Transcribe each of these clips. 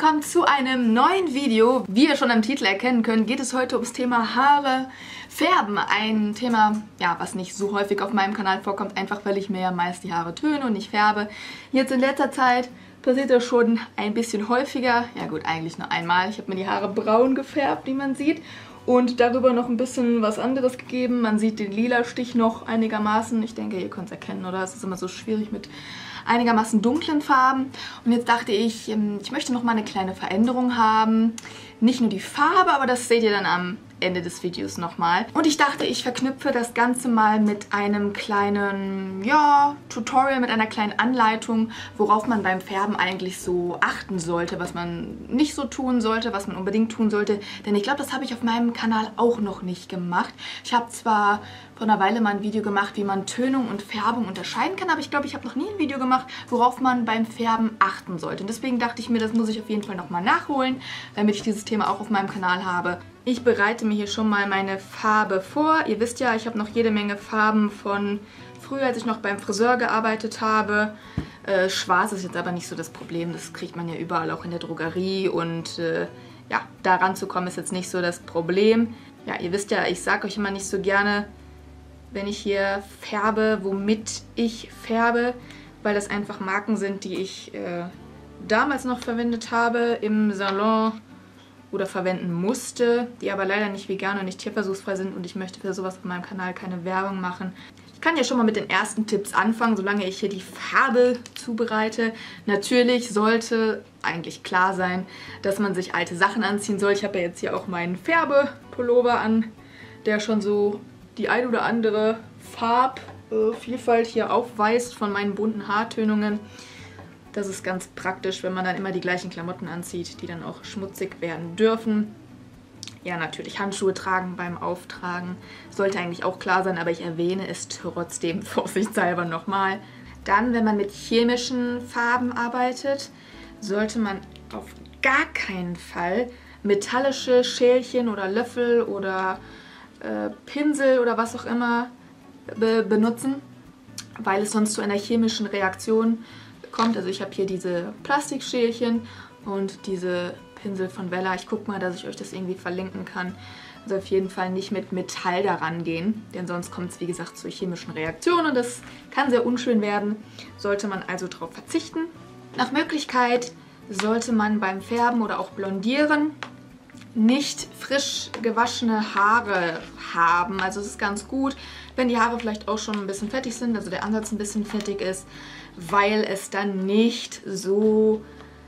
willkommen zu einem neuen Video. Wie ihr schon am Titel erkennen könnt, geht es heute ums Thema Haare färben. Ein Thema, ja, was nicht so häufig auf meinem Kanal vorkommt, einfach weil ich mir ja meist die Haare töne und nicht färbe. Jetzt in letzter Zeit passiert das schon ein bisschen häufiger. Ja gut, eigentlich nur einmal. Ich habe mir die Haare braun gefärbt, wie man sieht. Und darüber noch ein bisschen was anderes gegeben. Man sieht den lila Stich noch einigermaßen. Ich denke, ihr könnt es erkennen, oder? Es ist immer so schwierig mit einigermaßen dunklen Farben. Und jetzt dachte ich, ich möchte noch mal eine kleine Veränderung haben. Nicht nur die Farbe, aber das seht ihr dann am Ende des Videos nochmal. Und ich dachte, ich verknüpfe das Ganze mal mit einem kleinen, ja, Tutorial, mit einer kleinen Anleitung, worauf man beim Färben eigentlich so achten sollte, was man nicht so tun sollte, was man unbedingt tun sollte. Denn ich glaube, das habe ich auf meinem Kanal auch noch nicht gemacht. Ich habe zwar vor einer Weile mal ein Video gemacht, wie man Tönung und Färbung unterscheiden kann, aber ich glaube, ich habe noch nie ein Video gemacht, worauf man beim Färben achten sollte. Und deswegen dachte ich mir, das muss ich auf jeden Fall nochmal nachholen, damit ich dieses Thema auch auf meinem Kanal habe. Ich bereite mir hier schon mal meine Farbe vor. Ihr wisst ja, ich habe noch jede Menge Farben von früher, als ich noch beim Friseur gearbeitet habe. Schwarz ist jetzt aber nicht so das Problem. Das kriegt man ja überall, auch in der Drogerie. Und ja, da ranzukommen ist jetzt nicht so das Problem. Ja, ihr wisst ja, ich sage euch immer nicht so gerne, wenn ich hier färbe, womit ich färbe, weil das einfach Marken sind, die ich damals noch verwendet habe im Salon oder verwenden musste, die aber leider nicht vegan und nicht tierversuchsfrei sind und ich möchte für sowas auf meinem Kanal keine Werbung machen. Ich kann ja schon mal mit den ersten Tipps anfangen, solange ich hier die Farbe zubereite. Natürlich sollte eigentlich klar sein, dass man sich alte Sachen anziehen soll. Ich habe ja jetzt hier auch meinen Färbepullover an, der schon so die ein oder andere Farbvielfalt hier aufweist von meinen bunten Haartönungen. Das ist ganz praktisch, wenn man dann immer die gleichen Klamotten anzieht, die dann auch schmutzig werden dürfen. Ja, natürlich Handschuhe tragen beim Auftragen. Sollte eigentlich auch klar sein, aber ich erwähne es trotzdem vorsichtshalber nochmal. Dann, wenn man mit chemischen Farben arbeitet, sollte man auf gar keinen Fall metallische Schälchen oder Löffel oder Pinsel oder was auch immer benutzen, weil es sonst zu einer chemischen Reaktion kommt. Also ich habe hier diese Plastikschälchen und diese Pinsel von Wella. Ich gucke mal, dass ich euch das irgendwie verlinken kann. Also auf jeden Fall nicht mit Metall daran gehen, denn sonst kommt es, wie gesagt, zu chemischen Reaktionen und das kann sehr unschön werden. Sollte man also darauf verzichten. Nach Möglichkeit sollte man beim Färben oder auch Blondieren nicht frisch gewaschene Haare haben. Also es ist ganz gut, wenn die Haare vielleicht auch schon ein bisschen fettig sind, also der Ansatz ein bisschen fettig ist, weil es dann nicht so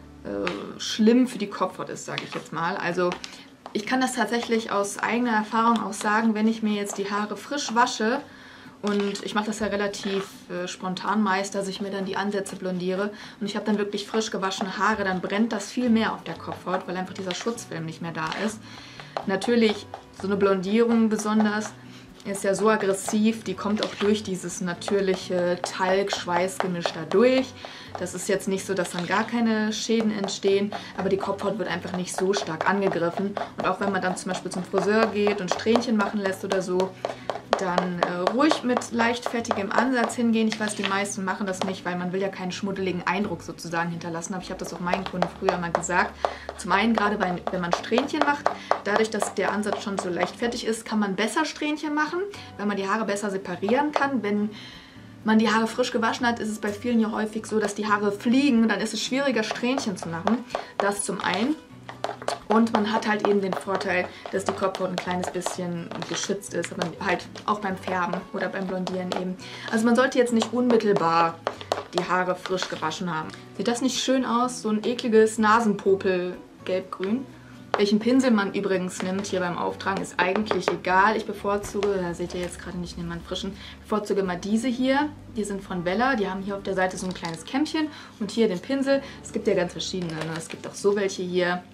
schlimm für die Kopfhaut ist, sage ich jetzt mal. Also ich kann das tatsächlich aus eigener Erfahrung auch sagen, wenn ich mir jetzt die Haare frisch wasche, und ich mache das ja relativ spontan meist, dass ich mir dann die Ansätze blondiere. Und ich habe dann wirklich frisch gewaschene Haare, dann brennt das viel mehr auf der Kopfhaut, weil einfach dieser Schutzfilm nicht mehr da ist. Natürlich, so eine Blondierung besonders ist ja so aggressiv, die kommt auch durch dieses natürliche Talg-Schweißgemisch da durch. Das ist jetzt nicht so, dass dann gar keine Schäden entstehen, aber die Kopfhaut wird einfach nicht so stark angegriffen. Und auch wenn man dann zum Beispiel zum Friseur geht und Strähnchen machen lässt oder so, dann ruhig mit leicht fettigem Ansatz hingehen. Ich weiß, die meisten machen das nicht, weil man will ja keinen schmuddeligen Eindruck sozusagen hinterlassen. Aber ich habe das auch meinen Kunden früher mal gesagt. Zum einen, gerade wenn man Strähnchen macht, dadurch, dass der Ansatz schon so leicht fettig ist, kann man besser Strähnchen machen, weil man die Haare besser separieren kann. Wenn man die Haare frisch gewaschen hat, ist es bei vielen ja häufig so, dass die Haare fliegen. Dann ist es schwieriger, Strähnchen zu machen. Das zum einen. Und man hat halt eben den Vorteil, dass die Kopfhaut ein kleines bisschen geschützt ist, aber halt auch beim Färben oder beim Blondieren eben. Also man sollte jetzt nicht unmittelbar die Haare frisch gewaschen haben. Sieht das nicht schön aus? So ein ekliges Nasenpopel gelb-grün. Welchen Pinsel man übrigens nimmt hier beim Auftragen, ist eigentlich egal. Ich bevorzuge, da seht ihr jetzt gerade nicht, nehmen wir einen frischen, bevorzuge mal diese hier. Die sind von Wella, die haben hier auf der Seite so ein kleines Kämmchen und hier den Pinsel. Es gibt ja ganz verschiedene, ne? Es gibt auch so welche hier.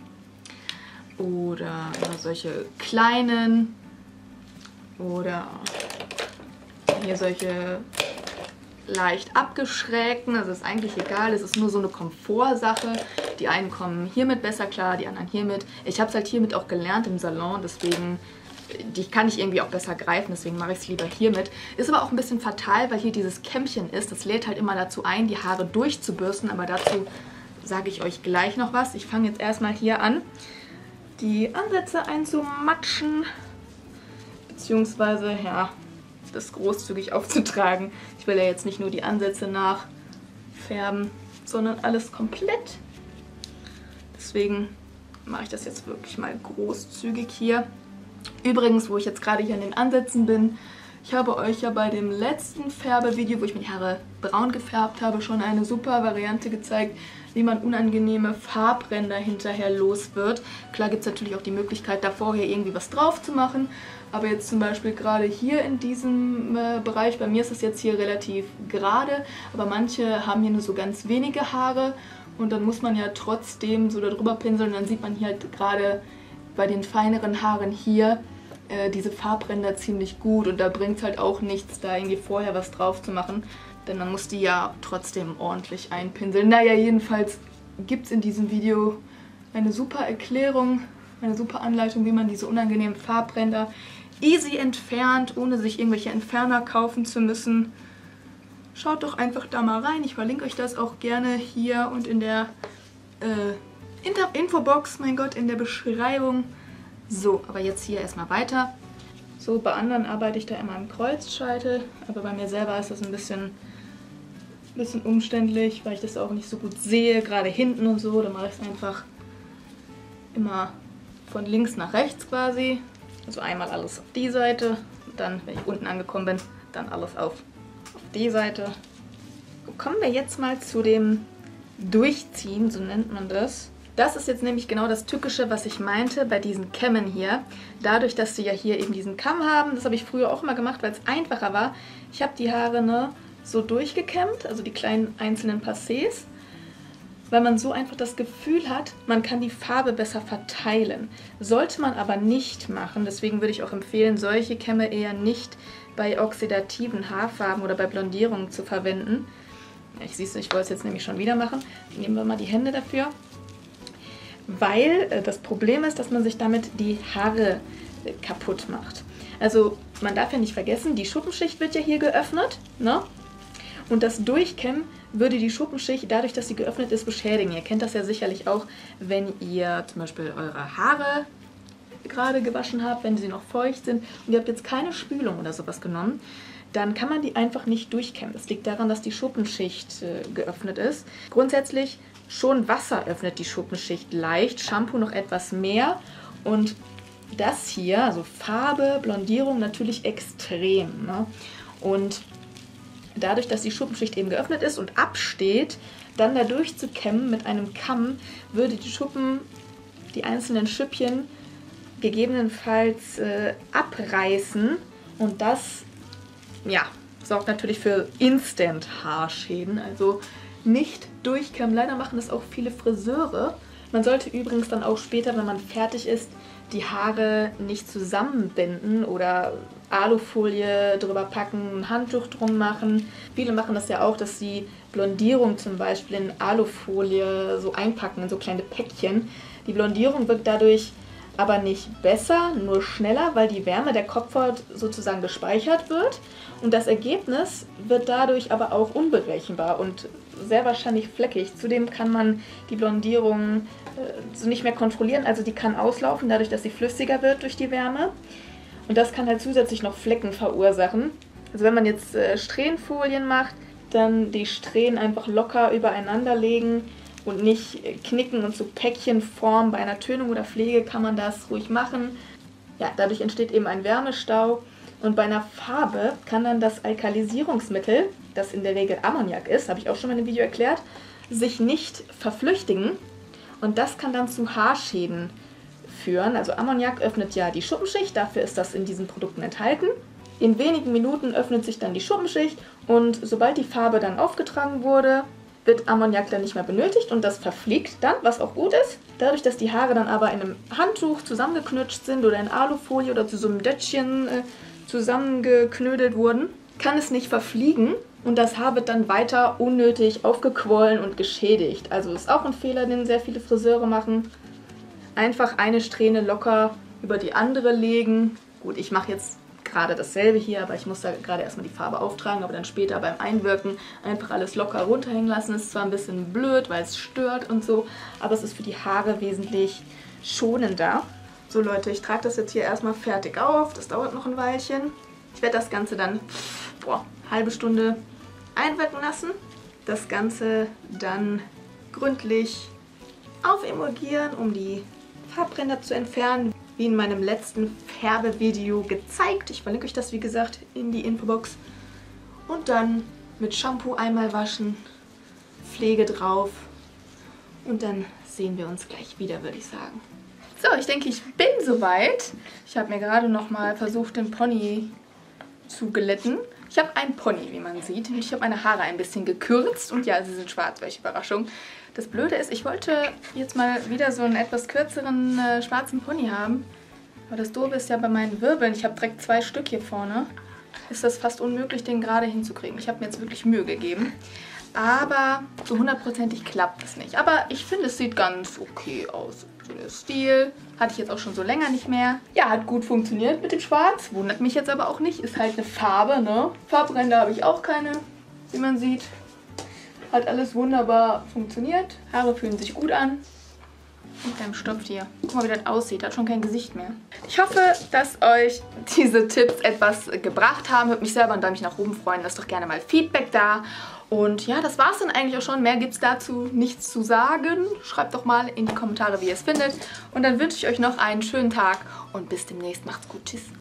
Oder solche kleinen oder hier solche leicht abgeschrägten, also ist eigentlich egal, es ist nur so eine Komfortsache. Die einen kommen hiermit besser klar, die anderen hiermit. Ich habe es halt hiermit auch gelernt im Salon, deswegen die kann ich irgendwie auch besser greifen, deswegen mache ich es lieber hiermit. Ist aber auch ein bisschen fatal, weil hier dieses Kämmchen ist, das lädt halt immer dazu ein, die Haare durchzubürsten, aber dazu sage ich euch gleich noch was. Ich fange jetzt erstmal hier an, die Ansätze einzumatschen, beziehungsweise, ja, das großzügig aufzutragen. Ich will ja jetzt nicht nur die Ansätze nachfärben, sondern alles komplett. Deswegen mache ich das jetzt wirklich mal großzügig hier. Übrigens, wo ich jetzt gerade hier an den Ansätzen bin, ich habe euch ja bei dem letzten Färbevideo, wo ich mir die Haare braun gefärbt habe, schon eine super Variante gezeigt, wie man unangenehme Farbränder hinterher los wird. Klar gibt es natürlich auch die Möglichkeit, da vorher irgendwie was drauf zu machen, aber jetzt zum Beispiel gerade hier in diesem Bereich, bei mir ist es jetzt hier relativ gerade, aber manche haben hier nur so ganz wenige Haare und dann muss man ja trotzdem so darüber pinseln und dann sieht man hier halt gerade bei den feineren Haaren hier diese Farbränder ziemlich gut und da bringt es halt auch nichts, da irgendwie vorher was drauf zu machen, denn man muss die ja trotzdem ordentlich einpinseln. Naja, jedenfalls gibt es in diesem Video eine super Erklärung, eine super Anleitung, wie man diese unangenehmen Farbränder easy entfernt, ohne sich irgendwelche Entferner kaufen zu müssen. Schaut doch einfach da mal rein, ich verlinke euch das auch gerne hier und in der Infobox, mein Gott, in der Beschreibung. So, aber jetzt hier erstmal weiter. So, bei anderen arbeite ich da immer im Kreuzscheitel, aber bei mir selber ist das ein bisschen umständlich, weil ich das auch nicht so gut sehe, gerade hinten und so. Da mache ich es einfach immer von links nach rechts quasi. Also einmal alles auf die Seite, und dann, wenn ich unten angekommen bin, dann alles auf die Seite. So, kommen wir jetzt mal zu dem Durchziehen, so nennt man das. Das ist jetzt nämlich genau das Tückische, was ich meinte bei diesen Kämmen hier. Dadurch, dass sie ja hier eben diesen Kamm haben, das habe ich früher auch immer gemacht, weil es einfacher war. Ich habe die Haare so durchgekämmt, also die kleinen einzelnen Passés, weil man so einfach das Gefühl hat, man kann die Farbe besser verteilen. Sollte man aber nicht machen, deswegen würde ich auch empfehlen, solche Kämme eher nicht bei oxidativen Haarfarben oder bei Blondierungen zu verwenden. Ja, ich wollte es jetzt nämlich schon wieder machen. Nehmen wir mal die Hände dafür. Weil das Problem ist, dass man sich damit die Haare kaputt macht. Also man darf ja nicht vergessen, die Schuppenschicht wird ja hier geöffnet, ne? Und das Durchkämmen würde die Schuppenschicht, dadurch, dass sie geöffnet ist, beschädigen. Ihr kennt das ja sicherlich auch, wenn ihr zum Beispiel eure Haare gerade gewaschen habt, wenn sie noch feucht sind und ihr habt jetzt keine Spülung oder sowas genommen, dann kann man die einfach nicht durchkämmen. Das liegt daran, dass die Schuppenschicht geöffnet ist. Grundsätzlich schon Wasser öffnet die Schuppenschicht leicht, Shampoo noch etwas mehr und das hier, also Farbe, Blondierung natürlich extrem, ne? Und dadurch, dass die Schuppenschicht eben geöffnet ist und absteht, dann da durchzukämmen mit einem Kamm, würde die Schuppen, die einzelnen Schüppchen gegebenenfalls abreißen und das, ja, sorgt natürlich für Instant-Haarschäden, also nicht durchkämmen. Leider machen das auch viele Friseure. Man sollte übrigens dann auch später, wenn man fertig ist, die Haare nicht zusammenbinden oder Alufolie drüber packen, ein Handtuch drum machen. Viele machen das ja auch, dass sie Blondierung zum Beispiel in Alufolie so einpacken, in so kleine Päckchen. Die Blondierung wird dadurch aber nicht besser, nur schneller, weil die Wärme der Kopfhaut sozusagen gespeichert wird. Und das Ergebnis wird dadurch aber auch unberechenbar und sehr wahrscheinlich fleckig. Zudem kann man die Blondierung so nicht mehr kontrollieren, also die kann auslaufen, dadurch, dass sie flüssiger wird durch die Wärme. Und das kann halt zusätzlich noch Flecken verursachen. Also wenn man jetzt Strähnenfolien macht, dann die Strähnen einfach locker übereinander legen und nicht knicken und so Päckchenform. Bei einer Tönung oder Pflege kann man das ruhig machen. Ja, dadurch entsteht eben ein Wärmestau. Und bei einer Farbe kann dann das Alkalisierungsmittel, das in der Regel Ammoniak ist, habe ich auch schon mal in einem Video erklärt, sich nicht verflüchtigen. Und das kann dann zu Haarschäden führen. Also Ammoniak öffnet ja die Schuppenschicht, dafür ist das in diesen Produkten enthalten. In wenigen Minuten öffnet sich dann die Schuppenschicht und sobald die Farbe dann aufgetragen wurde, wird Ammoniak dann nicht mehr benötigt und das verfliegt dann, was auch gut ist. Dadurch, dass die Haare dann aber in einem Handtuch zusammengeknutscht sind oder in Alufolie oder zu so einem Döttchen zusammengeknödelt wurden, kann es nicht verfliegen und das Haar wird dann weiter unnötig aufgequollen und geschädigt. Also ist auch ein Fehler, den sehr viele Friseure machen. Einfach eine Strähne locker über die andere legen. Gut, ich mache jetzt gerade dasselbe hier, aber ich muss da gerade erstmal die Farbe auftragen, aber dann später beim Einwirken einfach alles locker runterhängen lassen. Ist zwar ein bisschen blöd, weil es stört und so, aber es ist für die Haare wesentlich schonender. So Leute, ich trage das jetzt hier erstmal fertig auf. Das dauert noch ein Weilchen. Ich werde das Ganze dann halbe Stunde einwirken lassen. Das Ganze dann gründlich aufemulgieren, um die Farbränder zu entfernen, wie in meinem letzten Färbevideo gezeigt. Ich verlinke euch das, wie gesagt, in die Infobox. Und dann mit Shampoo einmal waschen, Pflege drauf und dann sehen wir uns gleich wieder, würde ich sagen. So, ich denke, ich bin soweit. Ich habe mir gerade noch mal versucht, den Pony zu glätten. Ich habe einen Pony, wie man sieht. Ich habe meine Haare ein bisschen gekürzt und ja, sie sind schwarz, welche Überraschung. Das Blöde ist, ich wollte jetzt mal wieder so einen etwas kürzeren schwarzen Pony haben. Aber das Doofe ist ja bei meinen Wirbeln, ich habe direkt 2 Stück hier vorne, ist das fast unmöglich, den gerade hinzukriegen. Ich habe mir jetzt wirklich Mühe gegeben. Aber so 100%ig klappt es nicht. Aber ich finde, es sieht ganz okay aus. So der Stil hatte ich jetzt auch schon so länger nicht mehr. Ja, hat gut funktioniert mit dem Schwarz. Wundert mich jetzt aber auch nicht. Ist halt eine Farbe, ne? Farbränder habe ich auch keine, wie man sieht. Hat alles wunderbar funktioniert. Haare fühlen sich gut an. Mit deinem Stoff hier. Guck mal, wie das aussieht. Hat schon kein Gesicht mehr. Ich hoffe, dass euch diese Tipps etwas gebracht haben. Würde mich selber ein Däumchen nach oben freuen. Lasst doch gerne mal Feedback da. Und ja, das war es dann eigentlich auch schon. Mehr gibt es dazu nichts zu sagen. Schreibt doch mal in die Kommentare, wie ihr es findet. Und dann wünsche ich euch noch einen schönen Tag und bis demnächst. Macht's gut. Tschüss.